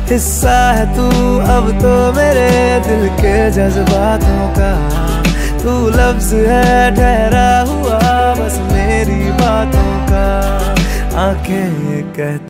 हिस्सा है तू अब तो मेरे दिल के जज्बातों का। तू लफ्ज है ठहरा हुआ बस मेरी बातों का। आंखें कहती